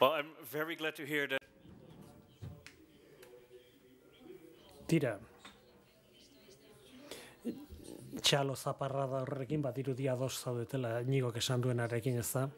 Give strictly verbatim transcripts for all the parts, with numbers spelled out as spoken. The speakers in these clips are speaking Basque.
Well, I'm very glad to hear that. Tira, txalo zaparra da horrekin, bat irudia dos zaudetela, nigok esan duenarekin ez da.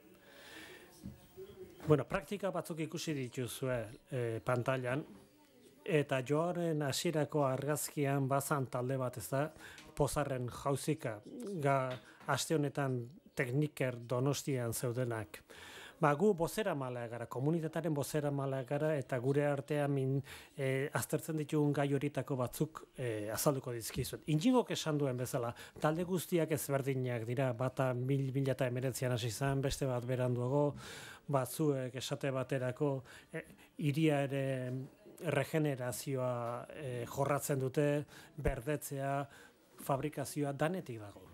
Bueno, praktika batzuk ikusi dituzue e, pantailan, eta joaren hasierako argazkian bazan talde bat ez da, pozarren jauzika, ga aste honetan tekniker Donostian zeudenak. Ba, gu bozera malea gara, komunitataren bozera malea gara, eta gure artean min, e, aztertzen ditugun gai horitako batzuk e, azalduko dizkizuet. Intxingok esan duen bezala, talde guztiak ezberdinak dira, bata mil, mila eta emeretzian hasi zen, beste bat beranduago, batzuek esate baterako, e, iria ere regenerazioa e, jorratzen dute, berdetzea, fabrikazioa danetik dago.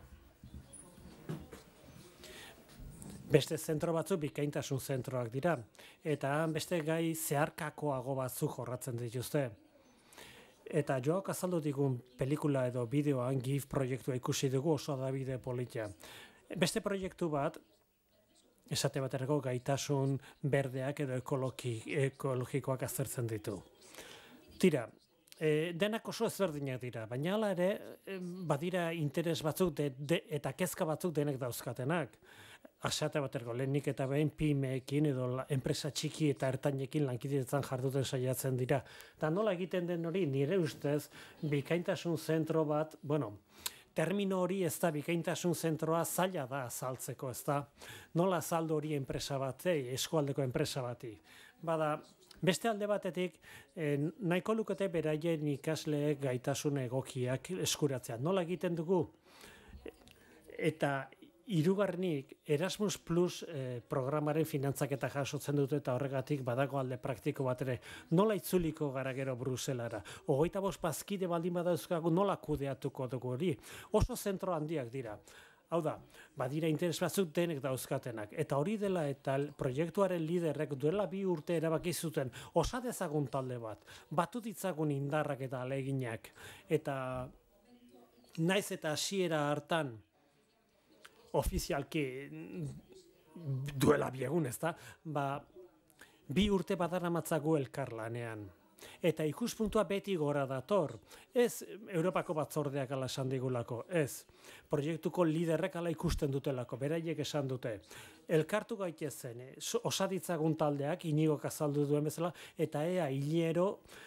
Beste zentro batzuk bikaintasun zentroak dira, eta beste gai zeharkakoago batzuk jorratzen dituzte. Eta joak azaldu digun pelikula edo bideoan GIF proiektua ikusi dugu oso da bide politia. Beste proiektu bat, esate baterako gaitasun berdeak edo ekologi, ekologikoak aztertzen ditu. Tira, e, denak oso ezberdinak dira, baina hala ere e, badira interes batzuk de, de, eta kezka batzuk denek dauzkatenak. Asate baterko lehenik eta behin pymeekin edo la, enpresa txiki eta ertainekin lankidetzan jarduten saiatzen dira. Eta nola egiten den hori, nire ustez, bikaintasun zentro bat, bueno, termino hori ez da bikaintasun zentroa zaila da azaltzeko, ez da. Nola azaldu hori enpresa batei, eskualdeko enpresa bati. Bada, beste alde batetik, eh, nahiko lukete beraien ikasleek gaitasun egokiak eskuratzea. Nola egiten dugu? Eta hirugarrenik Erasmus Plus eh, programaren finantzaketa jasotzen dute eta horregatik badago alde praktiko bat ere. Nola itzuliko gara gero Bruselara? Hogeita bost bazkide baldin badauzkagu nola kudeatuko dugu hori? Oso zentro handiak dira. Hau da, badira interes batzuk denek dauzkatenak. Eta hori dela eta proiektuaren liderrek duela bi urte erabaki zuten osa dezagun talde bat, batu ditzagun indarrak eta aleginak. Eta naiz eta hasiera hartan ofizialki duela biegun, ez da, ba, bi urte badaramatzagu elkarlanean. Eta ikuspuntua beti gora dator. Ez Europako batzordeak ala esan digulako, ez. Proiektuko liderrek ala ikusten dutelako, beraiek esan dute. Elkartu gaitezen, osaditzagun taldeak, Inigok azaldu duen bezala, eta ea hilero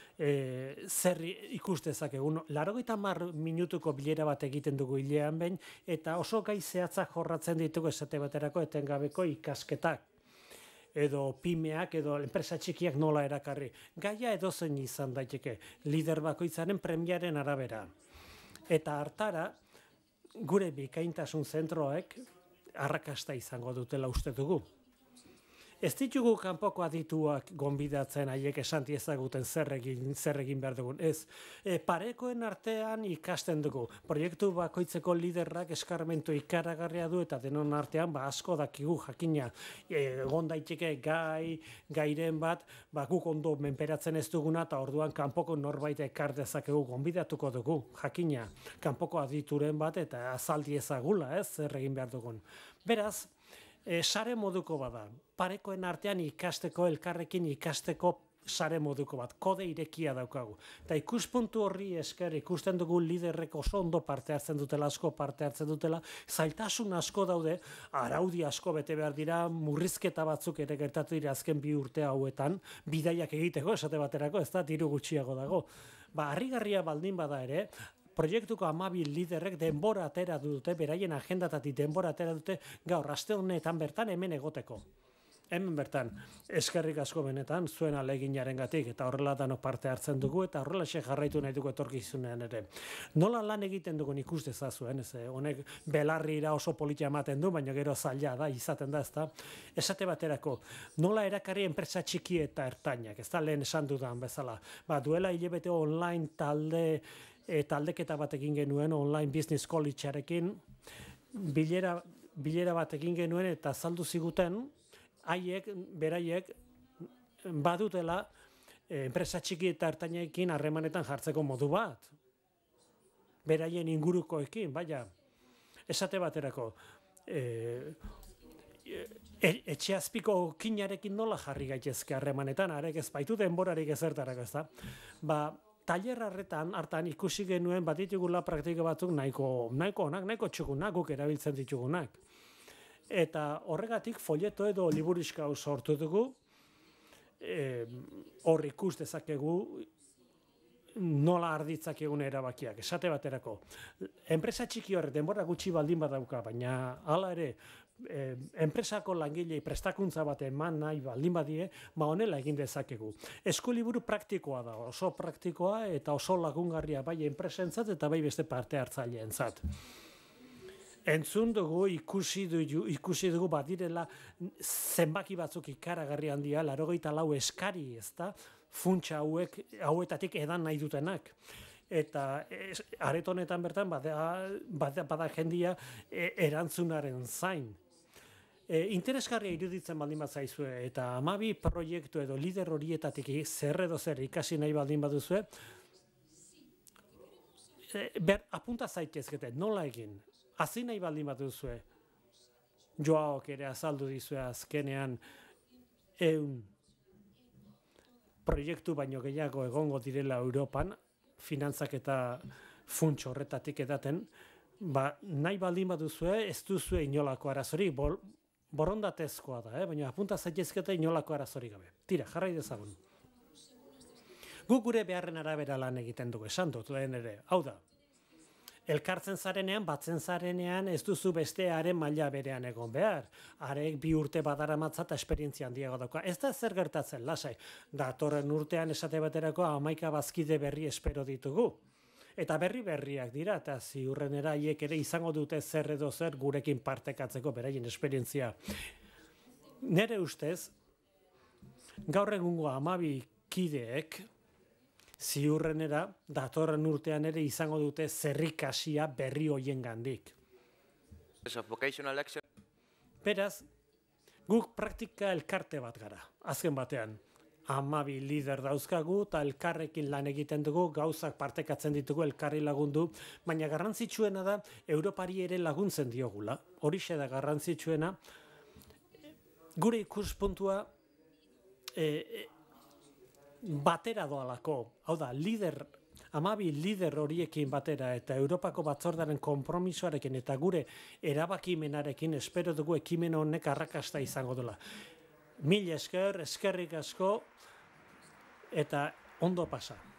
e, zer ikustezak egun. Laurogeita hamar minutuko bilera bat egiten dugu hilean behin, eta oso gai zehatzak jorratzen ditugu esate baterako etengabeko ikasketak. Edo pymeak, edo enpresa txikiak nola erakarri. Gaia edozein izan daiteke, lider bakoitzaren premiaren arabera. Eta hartara, gure bikaintasun zentroek arrakasta izango dutela uste dugu. Ez ditugu kanpoko adituak gonbidatzen haiek esan diezaguten zer egin, zer egin behar dugun. Ez, e, parekoen artean ikasten dugu. Proiektu bakoitzeko liderrak eskarmentu ikaragarria du eta denon artean ba, asko dakigu jakina. Egon daiteke gai, gairen bat, ba, guk ondo menperatzen ez duguna eta orduan kanpoko norbait ekar dezakegu gonbidatuko dugu, jakina. Kanpoko adituren bat eta azaldi ezagula, ez, zer egin behar dugun. Beraz, E, sare moduko bada, parekoen artean ikasteko, elkarrekin ikasteko sare moduko bat, kode irekia daukagu. Eta ikuspuntu horri esker ikusten dugu liderrek oso ondo parte hartzen dutela, asko parte hartzen dutela, zailtasun asko daude, araudi asko bete behar dira, murrizketa batzuk ere gertatu dira azken bi urte hauetan, bidaiak egiteko esate baterako, ez da, diru gutxiago dago. Ba, harrigarria baldin bada ere, proiektuko hamabi liderrek denbora atera dute, beraien agendatatik denbora atera dute, gaur, aste honetan bertan hemen egoteko. Hemen bertan, eskerrik asko benetan, zuen aleginarengatik eta horrela danok parte hartzen dugu, eta horrela xe jarraitu nahi dugu etorkizunean ere. Nola lan egiten dugun ikus dezazuen, ez, honek belarrira oso politia ematen du, baina gero zaila da, izaten da, ez da. Esate baterako, nola erakarri enpresa txiki eta ertainak, ez da lehen esan dudan bezala. Ba, duela hilabete online talde, E, taldeketa bat egin genuen online business collegearekin, bilera, bilera bat egin genuen eta azaldu ziguten, haiek, beraiek, badutela e, enpresa txiki eta ertainekin harremanetan jartzeko modu bat. Beraien ingurukoekin, baina, esate baterako, e, etxe azpiko okinarekin nola jarri gaitezke harremanetan, arek ez baitu denborarik ezertarako, ezta? Ba, tailer harretan hartan ikusi genuen bat ditugula praktika batzuk nahiko nahiko onak, nahiko txukunak, guk erabiltzen ditugunak. Eta horregatik folleto edo liburuxka hau sortu dugu, hor ikus dezakegu nola arditzak egun erabakiak, esate baterako. Enpresa txiki horre denbora gutxi baldin badauka, baina hala ere, eh, enpresako langilei prestakuntza bat eman nahi baldin badie, ba honela egin dezakegu. Eskuliburu praktikoa da, oso praktikoa eta oso lagungarria bai enpresentzat eta bai beste parte hartzaileentzat. Entzun dugu, ikusi dugu, ikusi dugu badirela zenbaki batzuk ikaragarri handia, laurogeita lau eskari, ezta, funtsa hauek hauetatik edan nahi dutenak. Eta es, aretonetan bertan bada, bada, bada jendia e, erantzunaren zain. E, interesgarria iruditzen baldin bat zaizue, eta hamabi proiektu edo lider horietatik zer edo zer ikasi nahi baldin baduzue, e, ber, apunta zaitezkete, nola egin? Hazi nahi baldin baduzue, Joaok ere azaldu dizue azkenean eun proiektu baino gehiago egongo direla Europan, finantzak eta funts horretatik edaten, ba, nahi baldin baduzue, ez duzue inolako arazori, bol, borondatezkoa da, eh? Baina apunta zaitezketa inolako arazori gabe. Tira, jarrai dezagun. Guk gure beharren arabera lan egiten dugu, esan dut lehen ere, hau da. Elkartzen zarenean, batzen zarenean, ez duzu bestearen maila berean egon behar. Arek bi urte badaramatza eta esperientzia handiago dauka. Ez da zer gertatzen, lasai. Datorren urtean esate baterako hamaika bazkide berri espero ditugu. Eta berri berriak dira, eta ziurrenera haiek ere izango dute zer edo zer gurekin partekatzeko beraien esperientzia. Nere ustez, gaur egungo hamabi kideek, ziurrenera, datorren urtean ere izango dute zerrikasia berri hoien gandik. Beraz, guk praktika elkarte bat gara, azken batean. Hamabi lider dauzkagu eta elkarrekin lan egiten dugu, gauzak partekatzen ditugu, elkarri lagundu, baina garrantzitsuena da, Europari ere laguntzen diogula. Horixe da garrantzitsuena. Gure ikuspuntua e, e, batera doalako, hau da, lider, hamabi lider horiekin batera eta Europako batzordaren konpromisoarekin eta gure erabakimenarekin espero dugu ekimen honek arrakasta izango dela. Mil esker, eskerrik asko eta ondo pasa.